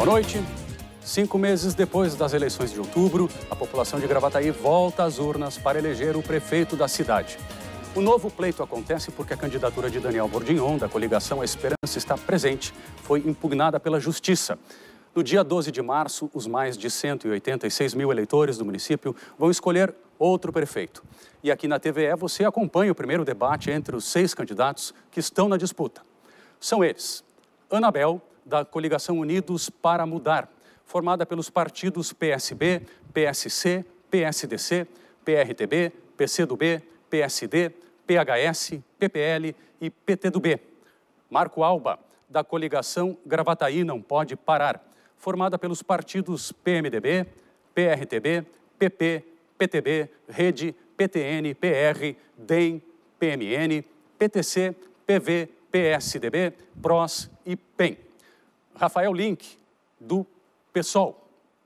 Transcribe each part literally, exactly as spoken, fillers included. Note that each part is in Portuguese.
Boa noite. Cinco meses depois das eleições de outubro, a população de Gravataí volta às urnas para eleger o prefeito da cidade. O novo pleito acontece porque a candidatura de Daniel Bordignon, da coligação A Esperança Está Presente, foi impugnada pela Justiça. No dia doze de março, os mais de cento e oitenta e seis mil eleitores do município vão escolher outro prefeito. E aqui na T V E você acompanha o primeiro debate entre os seis candidatos que estão na disputa. São eles: Anabel, da coligação Unidos para Mudar, formada pelos partidos P S B, P S C, P S D C, P R T B, P C do B, P S D, P H S, P P L e P T do B. Marco Alba, da coligação Gravataí Não Pode Parar, formada pelos partidos P M D B, P R T B, P P, P T B, Rede, P T N, P R, D E M, P M N, P T C, P V, P S D B, P R O S e P E M. Rafael Link, do PSOL.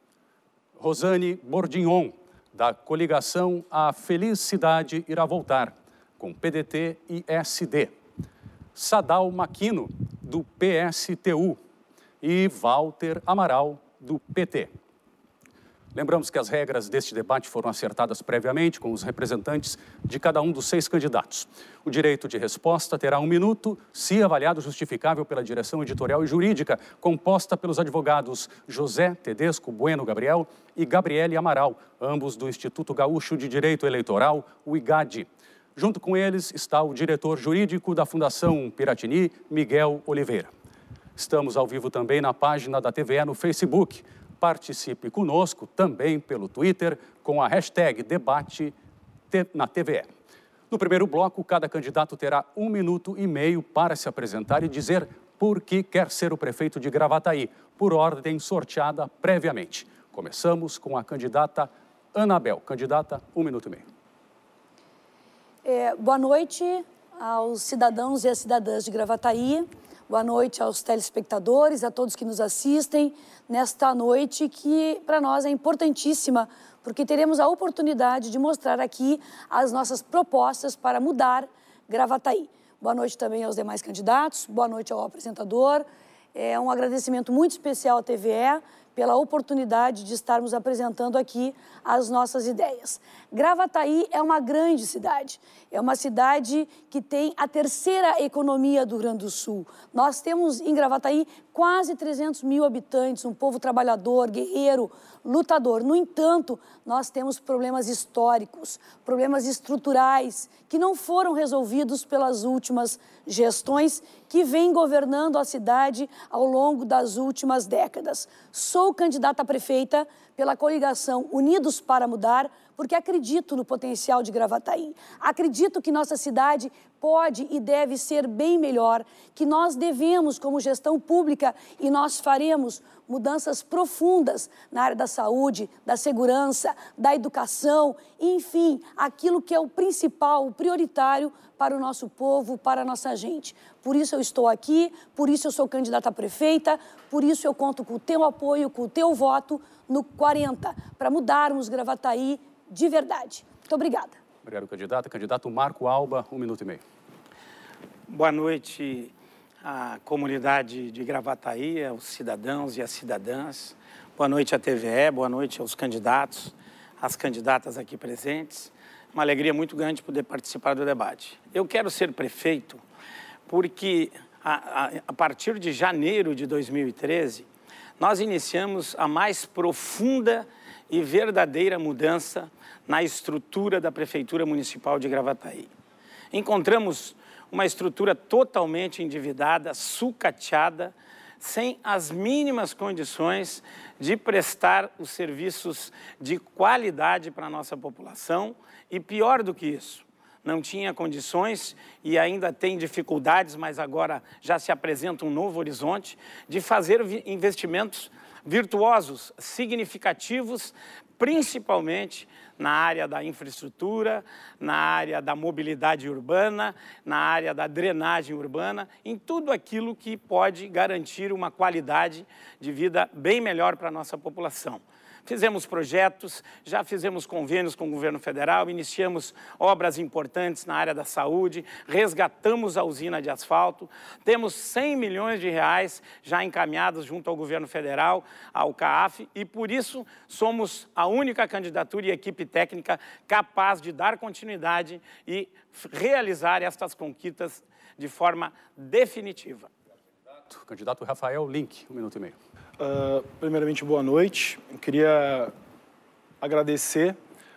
Rosane Bordignon, da coligação A Feliz Cidade Irá Voltar, com P D T e S D. Sadal Maquino, do P S T U. E Walter Amaral, do P T. Lembramos que as regras deste debate foram acertadas previamente com os representantes de cada um dos seis candidatos. O direito de resposta terá um minuto, se avaliado justificável pela direção editorial e jurídica, composta pelos advogados José Tedesco Bueno Gabriel e Gabriele Amaral, ambos do Instituto Gaúcho de Direito Eleitoral, o I G A D. Junto com eles está o diretor jurídico da Fundação Piratini, Miguel Oliveira. Estamos ao vivo também na página da T V E no Facebook. Participe conosco também pelo Twitter com a hashtag debate na T V E. No primeiro bloco, cada candidato terá um minuto e meio para se apresentar e dizer por que quer ser o prefeito de Gravataí, por ordem sorteada previamente. Começamos com a candidata Anabel. Candidata, um minuto e meio. É, boa noite aos cidadãos e às cidadãs de Gravataí. Boa noite aos telespectadores, a todos que nos assistem nesta noite que para nós é importantíssima, porque teremos a oportunidade de mostrar aqui as nossas propostas para mudar Gravataí. Boa noite também aos demais candidatos, boa noite ao apresentador. É um agradecimento muito especial à T V E pela oportunidade de estarmos apresentando aqui as nossas ideias. Gravataí é uma grande cidade, é uma cidade que tem a terceira economia do Rio Grande do Sul. Nós temos em Gravataí quase trezentos mil habitantes, um povo trabalhador, guerreiro, lutador. No entanto, nós temos problemas históricos, problemas estruturais que não foram resolvidos pelas últimas gestões que vêm governando a cidade ao longo das últimas décadas. Sou candidata a prefeita pela coligação Unidos para Mudar, porque acredito no potencial de Gravataí. Acredito que nossa cidade pode e deve ser bem melhor, que nós devemos, como gestão pública, e nós faremos mudanças profundas na área da saúde, da segurança, da educação, enfim, aquilo que é o principal, o prioritário para o nosso povo, para a nossa gente. Por isso eu estou aqui, por isso eu sou candidata a prefeita, por isso eu conto com o teu apoio, com o teu voto no quarenta, para mudarmos Gravataí de verdade. Muito obrigada. Obrigado, candidata. Candidato Marco Alba, um minuto e meio. Boa noite à comunidade de Gravataí, aos cidadãos e às cidadãs. Boa noite à T V E, boa noite aos candidatos, às candidatas aqui presentes. Uma alegria muito grande poder participar do debate. Eu quero ser prefeito porque, a, a, a partir de janeiro de dois mil e treze, nós iniciamos a mais profunda e verdadeira mudança na estrutura da Prefeitura Municipal de Gravataí. Encontramos uma estrutura totalmente endividada, sucateada, sem as mínimas condições de prestar os serviços de qualidade para a nossa população e, pior do que isso, não tinha condições e ainda tem dificuldades, mas agora já se apresenta um novo horizonte, de fazer investimentos virtuosos, significativos, principalmente na área da infraestrutura, na área da mobilidade urbana, na área da drenagem urbana, em tudo aquilo que pode garantir uma qualidade de vida bem melhor para a nossa população. fizemos projetos, já fizemos convênios com o governo federal, iniciamos obras importantes na área da saúde, resgatamos a usina de asfalto, temos cem milhões de reais já encaminhados junto ao governo federal, ao CAAF, e por isso somos a única candidatura e equipe técnica capaz de dar continuidade e realizar estas conquistas de forma definitiva. Candidato Rafael Link, um minuto e meio. Uh, primeiramente, boa noite. Eu queria agradecer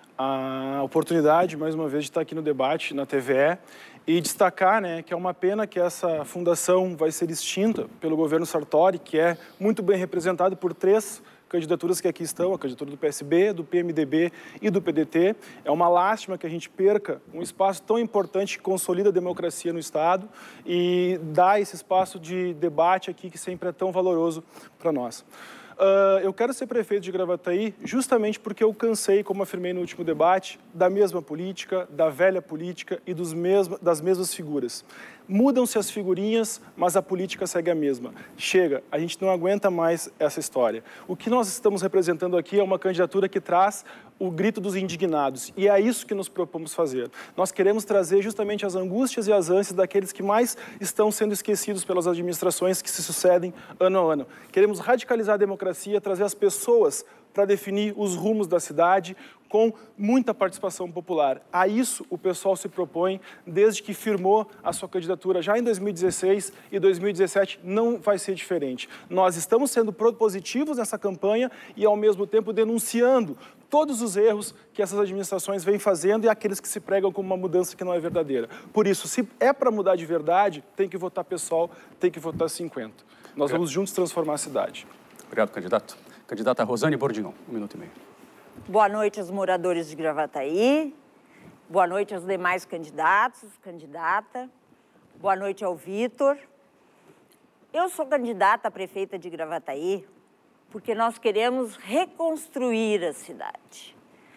a oportunidade, mais uma vez, de estar aqui no debate, na T V E, e destacar, né, que é uma pena que essa fundação vai ser extinta pelo governo Sartori, que é muito bem representado por três candidaturas que aqui estão, a candidatura do P S B, do P M D B e do P D T. É uma lástima que a gente perca um espaço tão importante que consolida a democracia no Estado e dá esse espaço de debate aqui que sempre é tão valoroso para nós. Uh, eu quero ser prefeito de Gravataí justamente porque eu cansei, como afirmei no último debate, da mesma política, da velha política e dos mesma, das mesmas figuras. Mudam-se as figurinhas, mas a política segue a mesma. Chega, a gente não aguenta mais essa história. O que nós estamos representando aqui é uma candidatura que traz o grito dos indignados, e é isso que nos propomos fazer. Nós queremos trazer justamente as angústias e as ânsias daqueles que mais estão sendo esquecidos pelas administrações que se sucedem ano a ano. Queremos radicalizar a democracia, trazer as pessoas para definir os rumos da cidade com muita participação popular. A isso o pessoal se propõe desde que firmou a sua candidatura já em dois mil e dezesseis, e dois mil e dezessete não vai ser diferente. Nós estamos sendo propositivos nessa campanha e, ao mesmo tempo, denunciando todos os erros que essas administrações vêm fazendo e aqueles que se pregam como uma mudança que não é verdadeira. Por isso, se é para mudar de verdade, tem que votar pessoal, tem que votar cinquenta. Nós vamos juntos transformar a cidade. Obrigado, candidato. Candidata Rosane Bordignon, um minuto e meio. Boa noite aos moradores de Gravataí. Boa noite aos demais candidatos, candidata. Boa noite ao Vitor. Eu sou candidata a prefeita de Gravataí porque nós queremos reconstruir a cidade.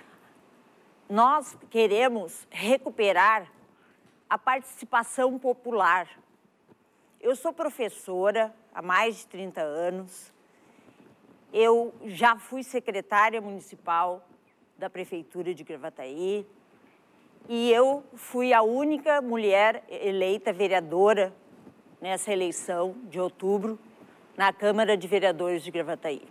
Nós queremos recuperar a participação popular. Eu sou professora há mais de trinta anos. Eu já fui secretária municipal da Prefeitura de Gravataí e eu fui a única mulher eleita vereadora nessa eleição de outubro na Câmara de Vereadores de Gravataí.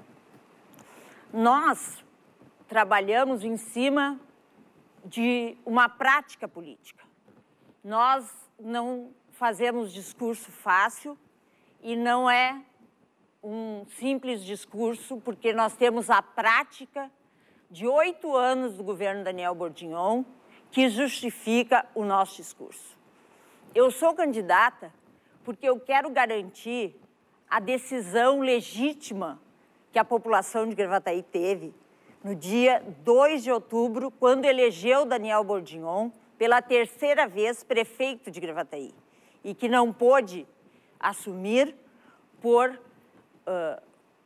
Nós trabalhamos em cima de uma prática política. Nós não fazemos discurso fácil e não é um simples discurso, porque nós temos a prática de oito anos do governo Daniel Bordignon que justifica o nosso discurso. Eu sou candidata porque eu quero garantir a decisão legítima que a população de Gravataí teve no dia dois de outubro, quando elegeu Daniel Bordignon pela terceira vez prefeito de Gravataí e que não pôde assumir por uh,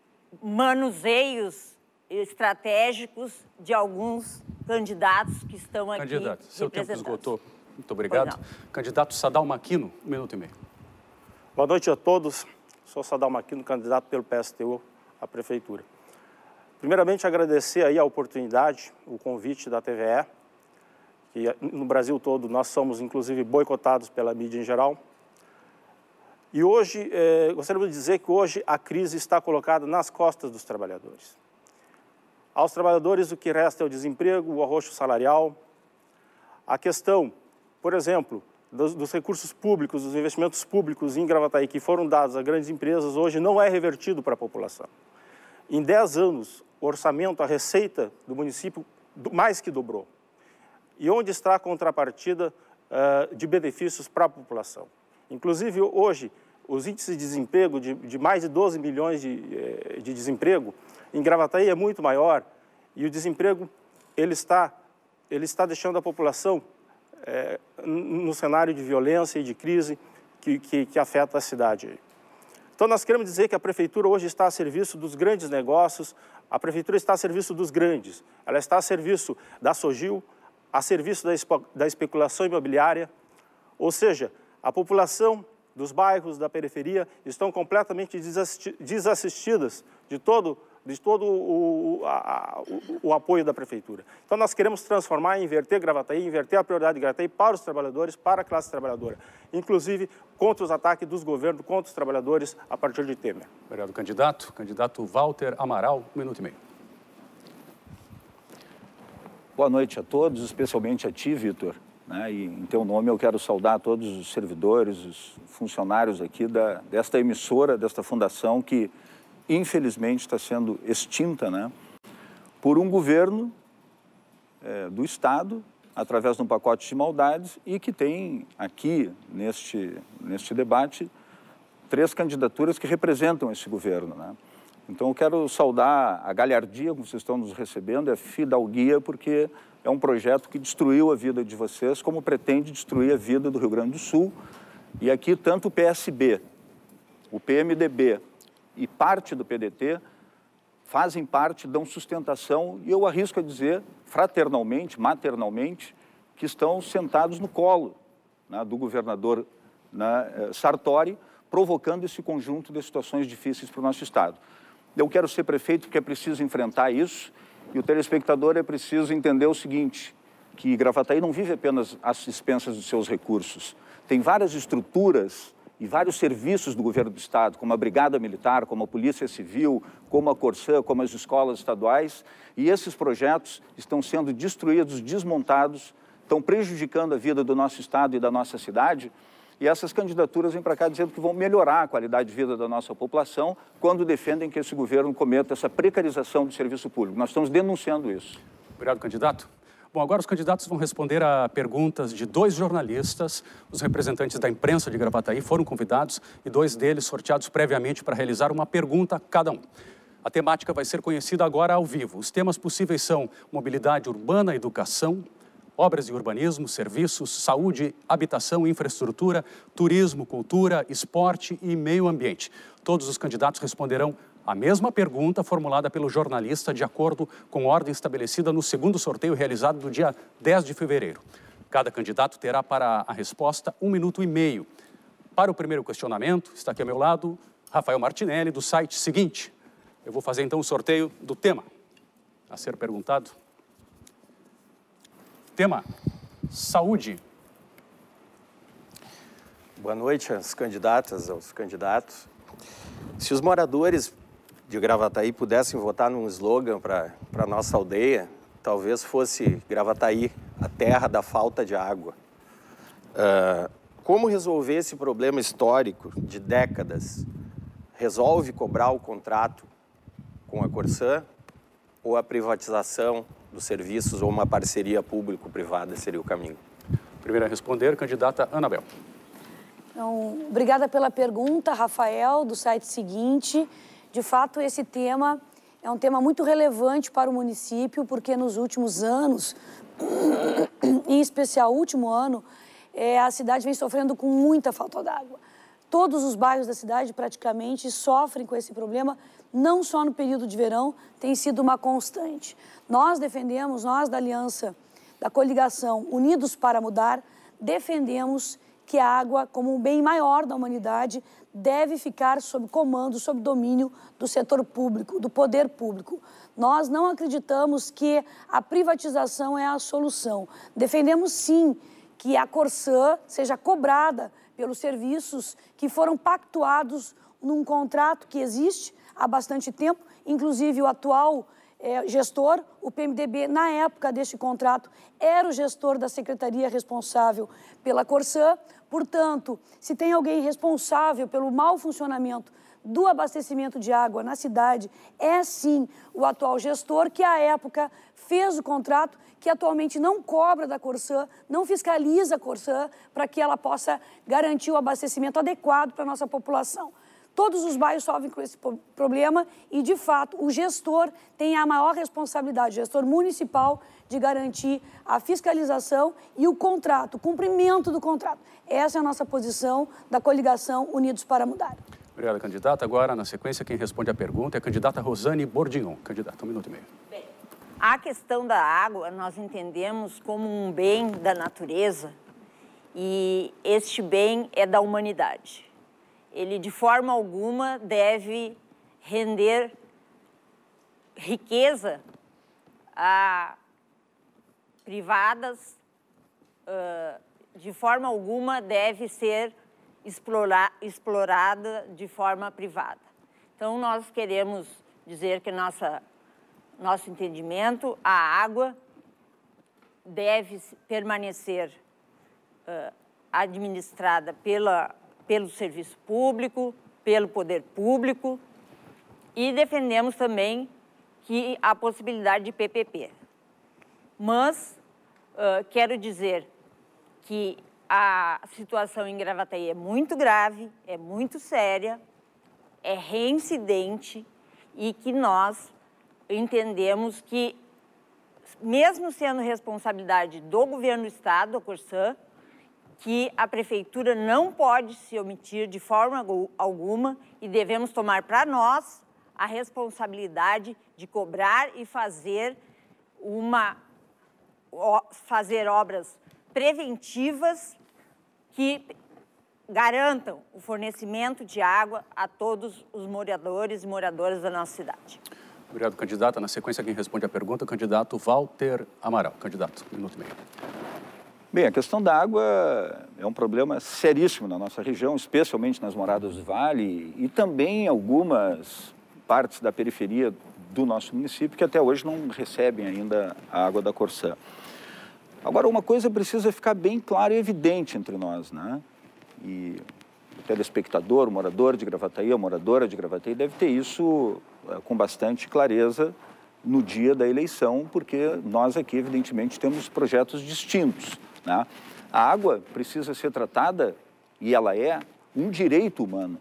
manuseios estratégicos de alguns candidatos que estão aqui Candidato, seu tempo esgotou. Muito obrigado. Candidato Sadal Maquino, um minuto e meio. Boa noite a todos. Sou Sadal Maquino, candidato pelo P S T U à Prefeitura. Primeiramente, agradecer aí a oportunidade, o convite da T V E, que no Brasil todo nós somos, inclusive, boicotados pela mídia em geral. E hoje, eh, gostaria de dizer que hoje a crise está colocada nas costas dos trabalhadores. Aos trabalhadores, o que resta é o desemprego, o arroxo salarial. A questão, por exemplo, dos, dos recursos públicos, dos investimentos públicos em Gravataí que foram dados a grandes empresas, hoje não é revertido para a população. Em dez anos, o orçamento, a receita do município mais que dobrou. E onde está a contrapartida uh, de benefícios para a população? Inclusive, hoje, os índices de desemprego, de, de mais de doze milhões de, de desemprego, em Gravataí é muito maior, e o desemprego ele está, ele está deixando a população é, no cenário de violência e de crise que, que, que afeta a cidade. Então, nós queremos dizer que a Prefeitura hoje está a serviço dos grandes negócios, a Prefeitura está a serviço dos grandes, ela está a serviço da Sogil, a serviço da, da especulação imobiliária, ou seja, a população dos bairros da periferia estão completamente desassistidas de todo, de todo o, a, o, o apoio da Prefeitura. Então, nós queremos transformar, inverter Gravataí, inverter a prioridade de Gravataí para os trabalhadores, para a classe trabalhadora, inclusive contra os ataques dos governos, contra os trabalhadores a partir de Temer. Obrigado, candidato. Candidato Walter Amaral, um minuto e meio. Boa noite a todos, especialmente a ti, Vitor. Né? E, em teu nome, eu quero saudar todos os servidores, os funcionários aqui da, desta emissora, desta fundação que, infelizmente, está sendo extinta, né? Por um governo é, do Estado, através de um pacote de maldades, e que tem aqui, neste, neste debate, três candidaturas que representam esse governo, né? Então, eu quero saudar a galhardia com que vocês estão nos recebendo, a fidalguia, porque é um projeto que destruiu a vida de vocês, como pretende destruir a vida do Rio Grande do Sul. E aqui, tanto o P S B, o P M D B e parte do P D T fazem parte, dão sustentação, e eu arrisco a dizer, fraternalmente, maternalmente, que estão sentados no colo, né, do governador, né, Sartori, provocando esse conjunto de situações difíceis para o nosso Estado. Eu quero ser prefeito porque é preciso enfrentar isso, e o telespectador é preciso entender o seguinte, que Gravataí não vive apenas às expensas dos seus recursos. Tem várias estruturas e vários serviços do governo do Estado, como a Brigada Militar, como a Polícia Civil, como a Corsã, como as escolas estaduais, e esses projetos estão sendo destruídos, desmontados, estão prejudicando a vida do nosso Estado e da nossa cidade. E essas candidaturas vêm para cá dizendo que vão melhorar a qualidade de vida da nossa população quando defendem que esse governo cometa essa precarização do serviço público. Nós estamos denunciando isso. Obrigado, candidato. Bom, agora os candidatos vão responder a perguntas de dois jornalistas. Os representantes da imprensa de Gravataí foram convidados e dois deles sorteados previamente para realizar uma pergunta a cada um. A temática vai ser conhecida agora ao vivo. Os temas possíveis são mobilidade urbana, educação, obras de urbanismo, serviços, saúde, habitação, infraestrutura, turismo, cultura, esporte e meio ambiente. Todos os candidatos responderão a mesma pergunta formulada pelo jornalista de acordo com a ordem estabelecida no segundo sorteio realizado no dia dez de fevereiro. Cada candidato terá para a resposta um minuto e meio. Para o primeiro questionamento, está aqui ao meu lado Rafael Martinelli, do site Seguinte. Eu vou fazer então o sorteio do tema a ser perguntado. Tema, saúde. Boa noite às candidatas, aos candidatos. Se os moradores de Gravataí pudessem votar num slogan para a nossa aldeia, talvez fosse Gravataí, a terra da falta de água. Uh, como resolver esse problema histórico de décadas? Resolve cobrar o contrato com a Corsã ou a privatização dos serviços ou uma parceria público-privada seria o caminho? Primeira a responder, candidata Anabel. Então, obrigada pela pergunta, Rafael, do site Seguinte. De fato, esse tema é um tema muito relevante para o município, porque nos últimos anos, em especial o último ano, é, a cidade vem sofrendo com muita falta d'água. Todos os bairros da cidade praticamente sofrem com esse problema, não só no período de verão, tem sido uma constante. Nós defendemos, nós da Aliança, da coligação Unidos para Mudar, defendemos que a água, como um bem maior da humanidade, deve ficar sob comando, sob domínio do setor público, do poder público. Nós não acreditamos que a privatização é a solução. Defendemos, sim, que a Corsã seja cobrada pelos serviços que foram pactuados num contrato que existe há bastante tempo, inclusive o atual é, gestor, o P M D B, na época deste contrato, era o gestor da secretaria responsável pela Corsã. Portanto, se tem alguém responsável pelo mau funcionamento do abastecimento de água na cidade, é sim o atual gestor, que à época fez o contrato, que atualmente não cobra da Corsã, não fiscaliza a Corsã para que ela possa garantir o abastecimento adequado para a nossa população. Todos os bairros sofrem com esse problema e, de fato, o gestor tem a maior responsabilidade, o gestor municipal, de garantir a fiscalização e o contrato, o cumprimento do contrato. Essa é a nossa posição da coligação Unidos para Mudar. Obrigado, candidata. Agora, na sequência, quem responde a pergunta é a candidata Rosane Bordignon. Candidata, um minuto e meio. Bem, a questão da água nós entendemos como um bem da natureza e este bem é da humanidade. Ele, de forma alguma, deve render riqueza a privadas, uh, de forma alguma deve ser explorar, explorada de forma privada. Então, nós queremos dizer que nossa, nosso entendimento, a água deve permanecer uh, administrada pela, pelo serviço público, pelo poder público, e defendemos também que a possibilidade de P P P. Mas uh, quero dizer que a situação em Gravataí é muito grave, é muito séria, é reincidente e que nós entendemos que, mesmo sendo responsabilidade do governo do estado, a Corsã, que a prefeitura não pode se omitir de forma alguma e devemos tomar para nós a responsabilidade de cobrar e fazer, uma, fazer obras preventivas que garantam o fornecimento de água a todos os moradores e moradoras da nossa cidade. Obrigado, candidata. Na sequência, quem responde a pergunta, o candidato Walter Amaral. Candidato, um minuto e meio. Bem, a questão da água é um problema seríssimo na nossa região, especialmente nas moradas do Vale e também em algumas partes da periferia do nosso município que até hoje não recebem ainda a água da Corsã. Agora, uma coisa precisa ficar bem clara e evidente entre nós, né? E o telespectador, o morador de Gravataí, a moradora de Gravataí deve ter isso uh, com bastante clareza no dia da eleição, porque nós aqui, evidentemente, temos projetos distintos, né? A água precisa ser tratada, e ela é, um direito humano.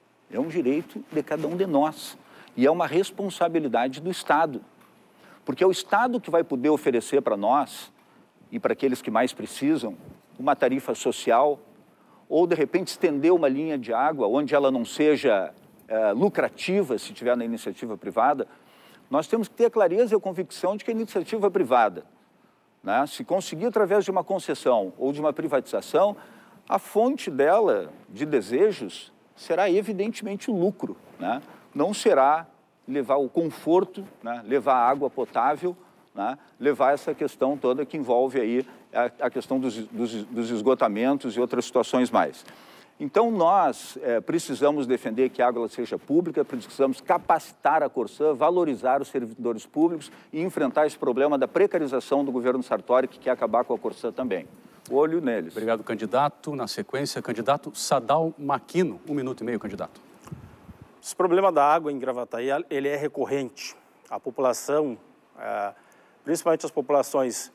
É um direito de cada um de nós. E é uma responsabilidade do Estado. Porque é o Estado que vai poder oferecer para nós, e para aqueles que mais precisam, uma tarifa social, ou de repente estender uma linha de água onde ela não seja é, lucrativa, se tiver na iniciativa privada. Nós temos que ter a clareza e a convicção de que a iniciativa privada, né, se conseguir através de uma concessão ou de uma privatização, a fonte dela, de desejos, será evidentemente o lucro, né? Não será levar o conforto, né, levar água potável, né, levar essa questão toda que envolve aí a, a questão dos, dos, dos esgotamentos e outras situações mais. Então, nós é, precisamos defender que a água seja pública, precisamos capacitar a Corsã, valorizar os servidores públicos e enfrentar esse problema da precarização do governo Sartori, que quer acabar com a Corsã também. Olho neles. Obrigado, candidato. Na sequência, candidato Sadal Maquino. Um minuto e meio, candidato. Esse problema da água em Gravataí, ele é recorrente. A população, é, principalmente as populações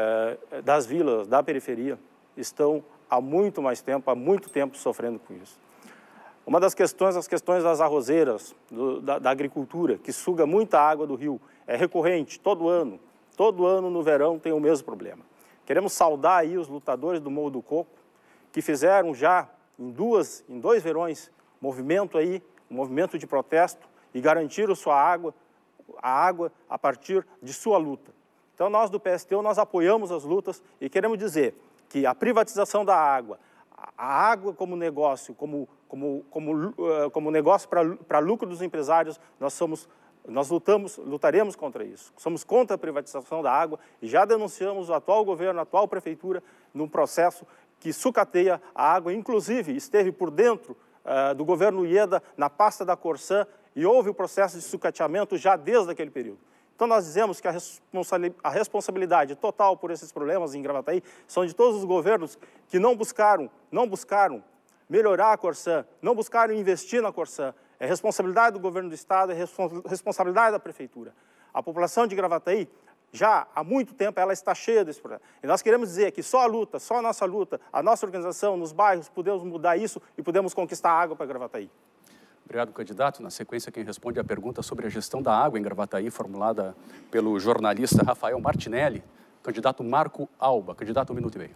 é, das vilas, da periferia, estão há muito mais tempo, há muito tempo sofrendo com isso. Uma das questões, as questões das arrozeiras, do, da, da agricultura, que suga muita água do rio, é recorrente, todo ano. Todo ano no verão tem o mesmo problema. Queremos saudar aí os lutadores do Morro do Coco, que fizeram já em, duas, em dois verões movimento aí, um movimento de protesto e garantiram sua água, a água a partir de sua luta. Então nós do P S T U, nós apoiamos as lutas e queremos dizer que a privatização da água, a água como negócio, como, como, como, como negócio para lucro dos empresários, nós, somos, nós lutamos, lutaremos contra isso. Somos contra a privatização da água e já denunciamos o atual governo, a atual prefeitura, num processo que sucateia a água, inclusive esteve por dentro uh, do governo Ieda, na pasta da Corsã, e houve o processo de sucateamento já desde aquele período. Então, nós dizemos que a, responsa- a responsabilidade total por esses problemas em Gravataí são de todos os governos que não buscaram, não buscaram melhorar a Corsã, não buscaram investir na Corsã. É responsabilidade do governo do Estado, é respons- responsabilidade da Prefeitura. A população de Gravataí, já há muito tempo, ela está cheia desse problema. E nós queremos dizer que só a luta, só a nossa luta, a nossa organização nos bairros, podemos mudar isso e podemos conquistar água para Gravataí. Obrigado, candidato. Na sequência, quem responde a pergunta sobre a gestão da água em Gravataí, formulada pelo jornalista Rafael Martinelli, candidato Marco Alba. Candidato, um minuto e meio.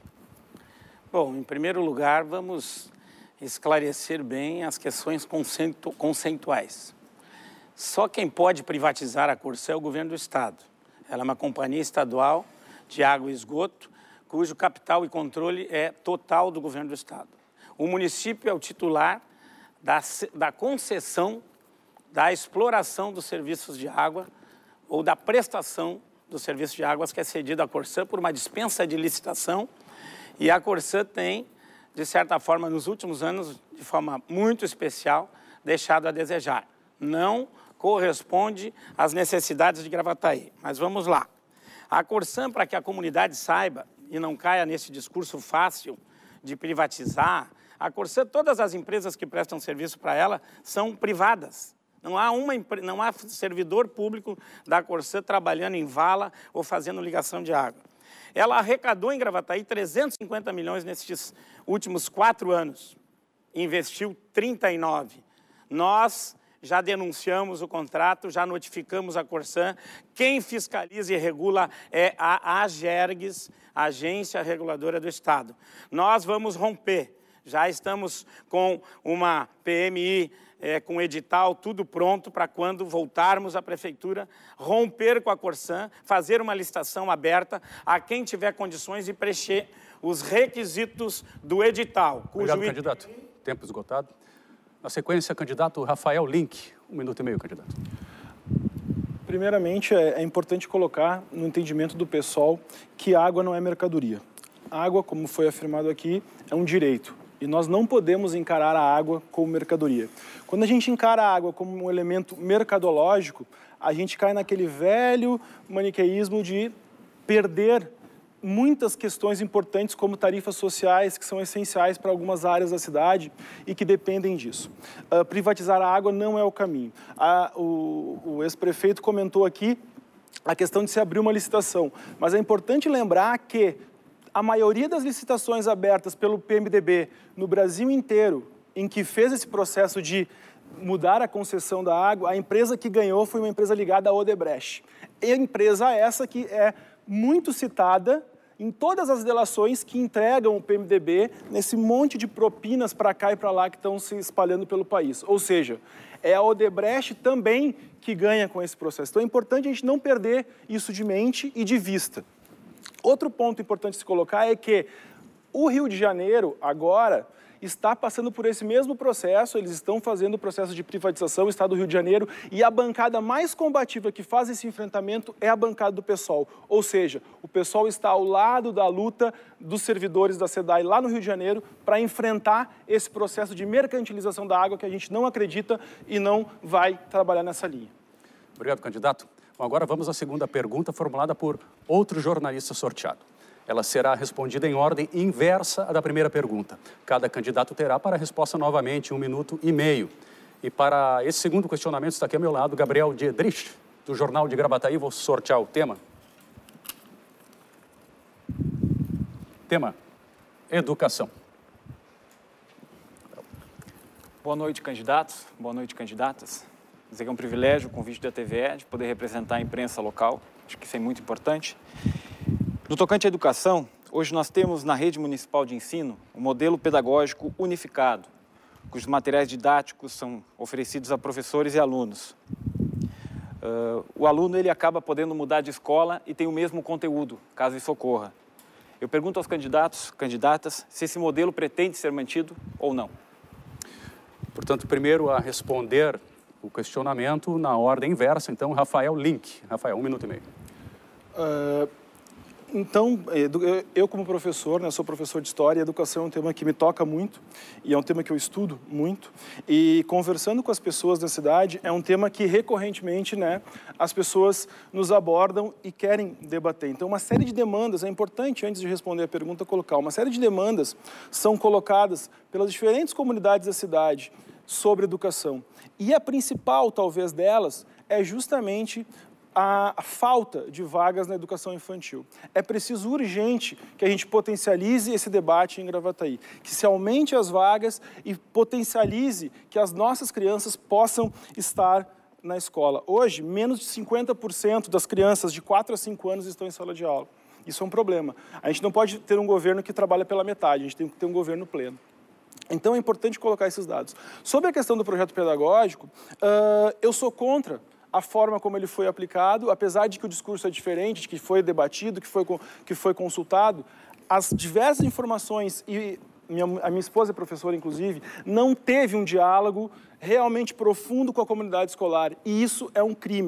Bom, em primeiro lugar, vamos esclarecer bem as questões conceitu- conceituais. Só quem pode privatizar a Corsã é o governo do Estado. Ela é uma companhia estadual de água e esgoto, cujo capital e controle é total do governo do Estado. O município é o titular Da, da concessão da exploração dos serviços de água ou da prestação do serviço de águas que é cedido à Corsã por uma dispensa de licitação, e a Corsã tem, de certa forma, nos últimos anos, de forma muito especial, deixado a desejar. Não corresponde às necessidades de Gravataí. Mas vamos lá. A Corsã, para que a comunidade saiba e não caia nesse discurso fácil de privatizar, a Corsã, todas as empresas que prestam serviço para ela são privadas. Não há, uma, não há servidor público da Corsã trabalhando em vala ou fazendo ligação de água. Ela arrecadou em Gravataí trezentos e cinquenta milhões nesses últimos quatro anos. Investiu trinta e nove. Nós já denunciamos o contrato, já notificamos a Corsã. Quem fiscaliza e regula é a AGERGS, Agência Reguladora do Estado. Nós vamos romper. Já estamos com uma P M I, é, com edital, tudo pronto para quando voltarmos à Prefeitura, romper com a Corsã, fazer uma licitação aberta a quem tiver condições de preencher os requisitos do edital. Obrigado, cujo... candidato. Tempo esgotado. Na sequência, candidato Rafael Link. Um minuto e meio, candidato. Primeiramente, é, é importante colocar no entendimento do pessoal que água não é mercadoria. Água, como foi afirmado aqui, é um direito. E nós não podemos encarar a água como mercadoria. Quando a gente encara a água como um elemento mercadológico, a gente cai naquele velho maniqueísmo de perder muitas questões importantes, como tarifas sociais, que são essenciais para algumas áreas da cidade e que dependem disso. Uh, privatizar a água não é o caminho. A, o o ex-prefeito comentou aqui a questão de se abrir uma licitação, mas é importante lembrar que a maioria das licitações abertas pelo P M D B no Brasil inteiro, em que fez esse processo de mudar a concessão da água, a empresa que ganhou foi uma empresa ligada à Odebrecht. E a empresa essa que é muito citada em todas as delações que entregam o P M D B nesse monte de propinas para cá e para lá que estão se espalhando pelo país. Ou seja, é a Odebrecht também que ganha com esse processo. Então é importante a gente não perder isso de mente e de vista. Outro ponto importante se colocar é que o Rio de Janeiro, agora, está passando por esse mesmo processo, eles estão fazendo o processo de privatização, o Estado do Rio de Janeiro, e a bancada mais combativa que faz esse enfrentamento é a bancada do PSOL. Ou seja, o PSOL está ao lado da luta dos servidores da SEDAI lá no Rio de Janeiro para enfrentar esse processo de mercantilização da água que a gente não acredita e não vai trabalhar nessa linha. Obrigado, candidato. Bom, agora vamos à segunda pergunta formulada por outro jornalista sorteado. Ela será respondida em ordem inversa à da primeira pergunta. Cada candidato terá para a resposta novamente um minuto e meio. E para esse segundo questionamento está aqui ao meu lado Gabriel Diedrich, do Jornal de Gravataí. Vou sortear o tema. Tema: educação. Boa noite, candidatos. Boa noite, candidatas. Dizer que é um privilégio o convite da T V E de poder representar a imprensa local. Acho que isso é muito importante. No tocante à educação, hoje nós temos na rede municipal de ensino um modelo pedagógico unificado, cujos materiais didáticos são oferecidos a professores e alunos. Uh, o aluno ele acaba podendo mudar de escola e tem o mesmo conteúdo, caso isso ocorra. Eu pergunto aos candidatos, candidatas, se esse modelo pretende ser mantido ou não. Portanto, primeiro a responder o questionamento na ordem inversa, então, Rafael Link. Rafael, um minuto e meio. Uh, então, eu como professor, né, sou professor de História, e educação é um tema que me toca muito, e é um tema que eu estudo muito, e conversando com as pessoas da cidade, é um tema que recorrentemente, né, as pessoas nos abordam e querem debater. Então, uma série de demandas, é importante, antes de responder a pergunta, colocar, uma série de demandas são colocadas pelas diferentes comunidades da cidade sobre educação. E a principal, talvez, delas é justamente a falta de vagas na educação infantil. É preciso urgente que a gente potencialize esse debate em Gravataí, que se aumente as vagas e potencialize que as nossas crianças possam estar na escola. Hoje, menos de cinquenta por cento das crianças de quatro a cinco anos estão em sala de aula. Isso é um problema. A gente não pode ter um governo que trabalha pela metade, a gente tem que ter um governo pleno. Então, é importante colocar esses dados. Sobre a questão do projeto pedagógico, uh, eu sou contra a forma como ele foi aplicado, apesar de que o discurso é diferente, de que foi debatido, que foi, que foi consultado, as diversas informações, e minha, a minha esposa é professora, inclusive, não teve um diálogo realmente profundo com a comunidade escolar, e isso é um crime.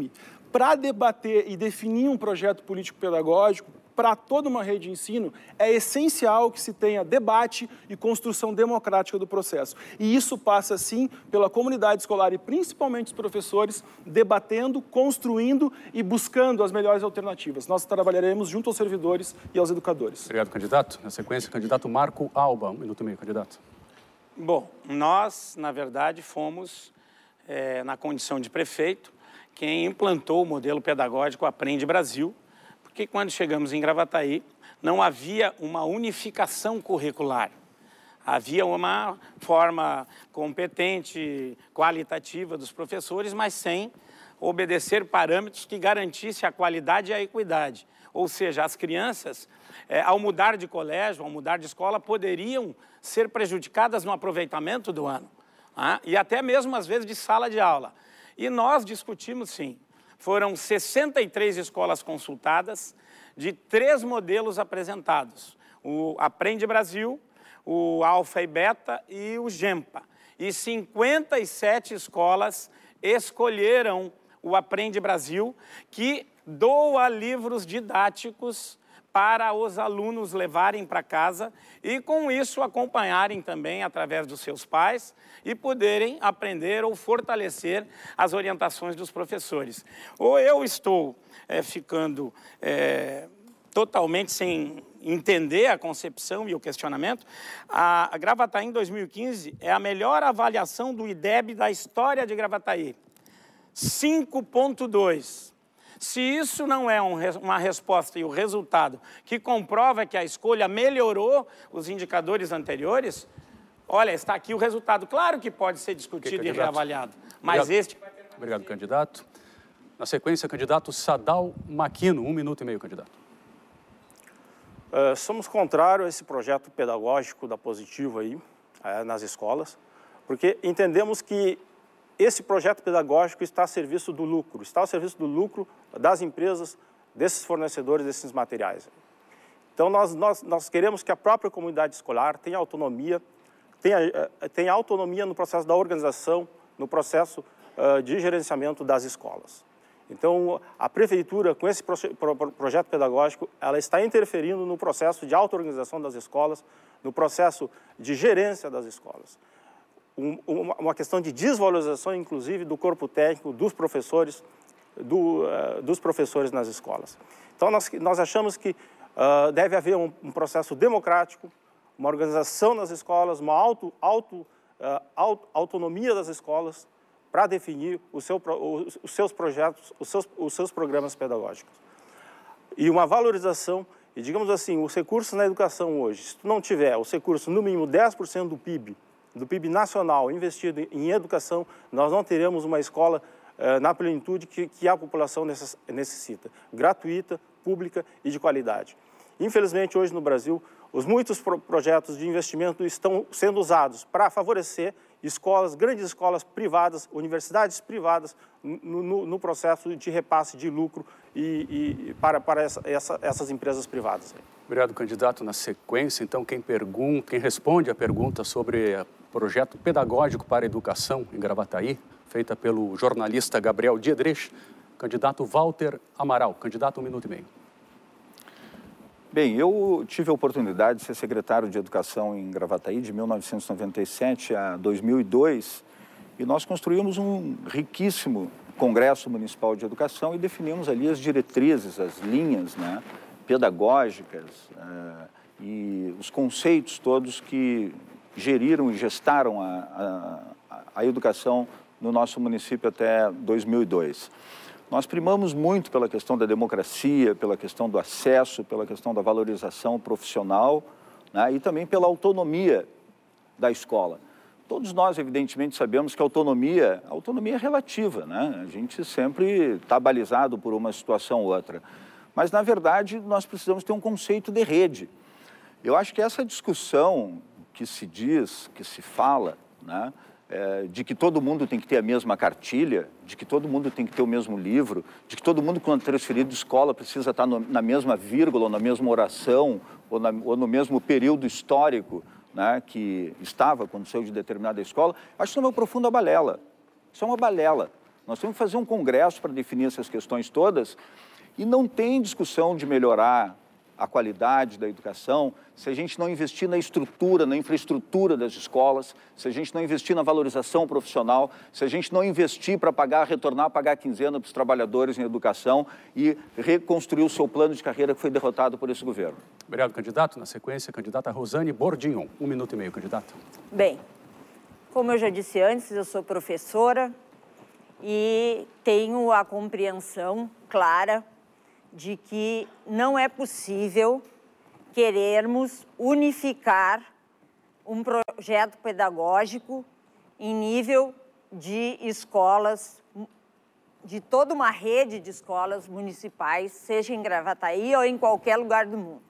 para debater e definir um projeto político-pedagógico para toda uma rede de ensino, é essencial que se tenha debate e construção democrática do processo. E isso passa, sim, pela comunidade escolar e principalmente os professores debatendo, construindo e buscando as melhores alternativas. Nós trabalharemos junto aos servidores e aos educadores. Obrigado, candidato. Na sequência, candidato Marco Alba. Um minuto e meio, candidato. Bom, nós, na verdade, fomos, é, na condição de prefeito, quem implantou o modelo pedagógico Aprende Brasil, porque quando chegamos em Gravataí, não havia uma unificação curricular. Havia uma forma competente, qualitativa dos professores, mas sem obedecer parâmetros que garantissem a qualidade e a equidade. Ou seja, as crianças, é, ao mudar de colégio, ao mudar de escola, poderiam ser prejudicadas no aproveitamento do ano, né? E até mesmo, às vezes, de sala de aula. E nós discutimos, sim. Foram sessenta e três escolas consultadas, de três modelos apresentados. O Aprende Brasil, o Alfa e Beta e o Gempa. E cinquenta e sete escolas escolheram o Aprende Brasil, que doa livros didáticos para os alunos levarem para casa e, com isso, acompanharem também através dos seus pais e poderem aprender ou fortalecer as orientações dos professores. Ou eu estou é, ficando é, totalmente sem entender a concepção e o questionamento. A, a Gravataí, em dois mil e quinze, é a melhor avaliação do I D E B da história de Gravataí. cinco ponto dois. Se isso não é um, uma resposta e o resultado que comprova que a escolha melhorou os indicadores anteriores, olha, está aqui o resultado. Claro que pode ser discutido e reavaliado, mas Obrigado. este vai ter... Obrigado, candidato. Na sequência, candidato Sadal Maquino. Um minuto e meio, candidato. Uh, somos contrários a esse projeto pedagógico da Positivo aí, uh, nas escolas, porque entendemos que esse projeto pedagógico está a serviço do lucro, está ao serviço do lucro das empresas, desses fornecedores, desses materiais. Então, nós, nós, nós queremos que a própria comunidade escolar tenha autonomia, tenha, tenha autonomia no processo da organização, no processo uh, de gerenciamento das escolas. Então, a prefeitura, com esse proje pro projeto pedagógico, ela está interferindo no processo de auto-organização das escolas, no processo de gerência das escolas. Uma questão de desvalorização, inclusive, do corpo técnico, dos professores, do, uh, dos professores nas escolas. Então, nós, nós achamos que uh, deve haver um, um processo democrático, uma organização nas escolas, uma auto, auto, uh, auto, autonomia das escolas para definir o seu, os, os seus projetos, os seus, os seus programas pedagógicos. E uma valorização, e digamos assim, os recursos na educação hoje, se tu não tiver os recursos, no mínimo dez por cento do P I B, do P I B nacional investido em educação, nós não teremos uma escola eh, na plenitude que, que a população necessita, gratuita, pública e de qualidade. Infelizmente, hoje no Brasil, os muitos pro projetos de investimento estão sendo usados para favorecer escolas, grandes escolas privadas, universidades privadas, no, no, no processo de repasse de lucro e, e para, para essa, essa, essas empresas privadas. Obrigado, candidato. Na sequência, então, quem pergunta, quem responde a pergunta sobre o projeto pedagógico para a educação em Gravataí, feita pelo jornalista Gabriel Diedrich, candidato Walter Amaral. Candidato, um minuto e meio. Bem, eu tive a oportunidade de ser secretário de Educação em Gravataí de mil novecentos e noventa e sete a dois mil e dois e nós construímos um riquíssimo Congresso Municipal de Educação e definimos ali as diretrizes, as linhas, né, pedagógicas uh, e os conceitos todos que geriram e gestaram a, a, a educação no nosso município até dois mil e dois. Nós primamos muito pela questão da democracia, pela questão do acesso, pela questão da valorização profissional, né, e também pela autonomia da escola. Todos nós, evidentemente, sabemos que a autonomia, a autonomia é relativa, né? A gente sempre está balizado por uma situação ou outra. Mas, na verdade, nós precisamos ter um conceito de rede. Eu acho que essa discussão que se diz, que se fala, né, É, de que todo mundo tem que ter a mesma cartilha, de que todo mundo tem que ter o mesmo livro, de que todo mundo, quando transferido de escola, precisa estar no, na mesma vírgula, ou na mesma oração, ou, na, ou no mesmo período histórico, né, que estava quando saiu de determinada escola. Acho que isso é uma profunda balela. Isso é uma balela. Nós temos que fazer um congresso para definir essas questões todas e não tem discussão de melhorar a qualidade da educação se a gente não investir na estrutura, na infraestrutura das escolas, se a gente não investir na valorização profissional, se a gente não investir para pagar, retornar, pagar a quinzena para os trabalhadores em educação e reconstruir o seu plano de carreira que foi derrotado por esse governo. Obrigado, candidato. Na sequência, a candidata Rosane Bordignon. Um minuto e meio, candidato. Bem, como eu já disse antes, eu sou professora e tenho a compreensão clara de que não é possível querermos unificar um projeto pedagógico em nível de escolas, de toda uma rede de escolas municipais, seja em Gravataí ou em qualquer lugar do mundo.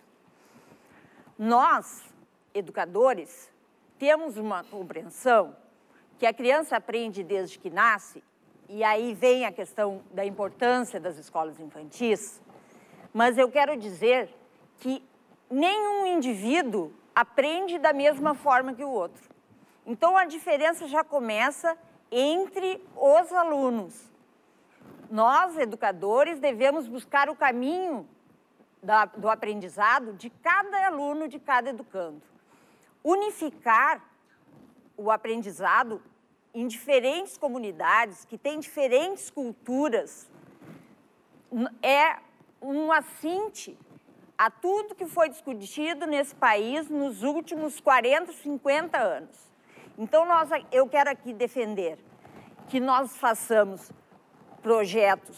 Nós, educadores, temos uma compreensão que a criança aprende desde que nasce, e aí vem a questão da importância das escolas infantis, mas eu quero dizer que nenhum indivíduo aprende da mesma forma que o outro. Então, a diferença já começa entre os alunos. Nós, educadores, devemos buscar o caminho da, do aprendizado de cada aluno, de cada educando. Unificar o aprendizado em diferentes comunidades, que têm diferentes culturas, é um assinte a tudo que foi discutido nesse país nos últimos quarenta, cinquenta anos. Então, nós, eu quero aqui defender que nós façamos projetos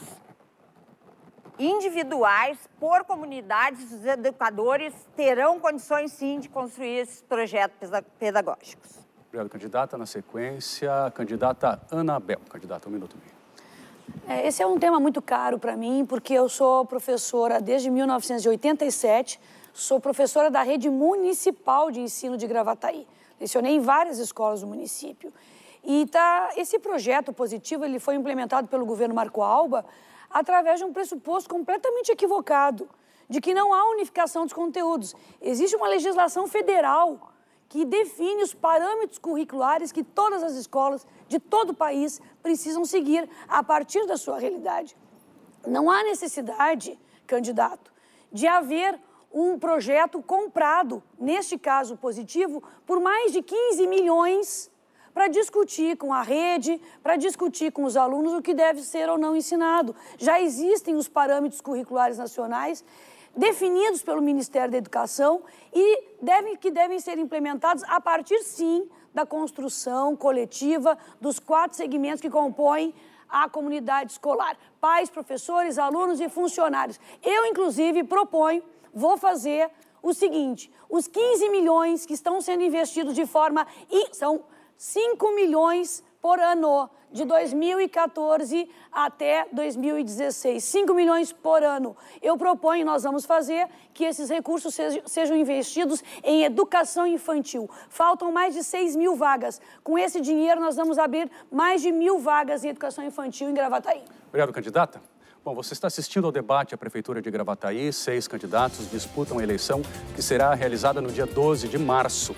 individuais por comunidades, os educadores terão condições, sim, de construir esses projetos pedagógicos. Obrigado, candidata. Na sequência, a candidata Anabel. Candidata, um minuto e meio. É, esse é um tema muito caro para mim, porque eu sou professora desde mil novecentos e oitenta e sete, sou professora da rede municipal de ensino de Gravataí. Lecionei em várias escolas do município. E tá, esse projeto positivo ele foi implementado pelo governo Marco Alba através de um pressuposto completamente equivocado, de que não há unificação dos conteúdos. Existe uma legislação federal que define os parâmetros curriculares que todas as escolas de todo o país precisam seguir a partir da sua realidade. Não há necessidade, candidato, de haver um projeto comprado, neste caso positivo, por mais de quinze milhões para discutir com a rede, para discutir com os alunos o que deve ser ou não ensinado. Já existem os parâmetros curriculares nacionais definidos pelo Ministério da Educação e devem, que devem ser implementados a partir, sim, da construção coletiva dos quatro segmentos que compõem a comunidade escolar. Pais, professores, alunos e funcionários. Eu, inclusive, proponho, vou fazer o seguinte, os quinze milhões que estão sendo investidos de forma... são cinco milhões por ano, de dois mil e quatorze até dois mil e dezesseis. cinco milhões por ano. Eu proponho, nós vamos fazer, que esses recursos sejam, sejam investidos em educação infantil. Faltam mais de seis mil vagas. Com esse dinheiro, nós vamos abrir mais de mil vagas em educação infantil em Gravataí. Obrigado, candidata. Bom, você está assistindo ao debate à Prefeitura de Gravataí. Seis candidatos disputam a eleição que será realizada no dia doze de março.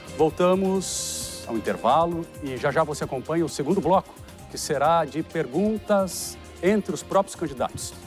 Voltamos ao intervalo e já já você acompanha o segundo bloco, que será de perguntas entre os próprios candidatos.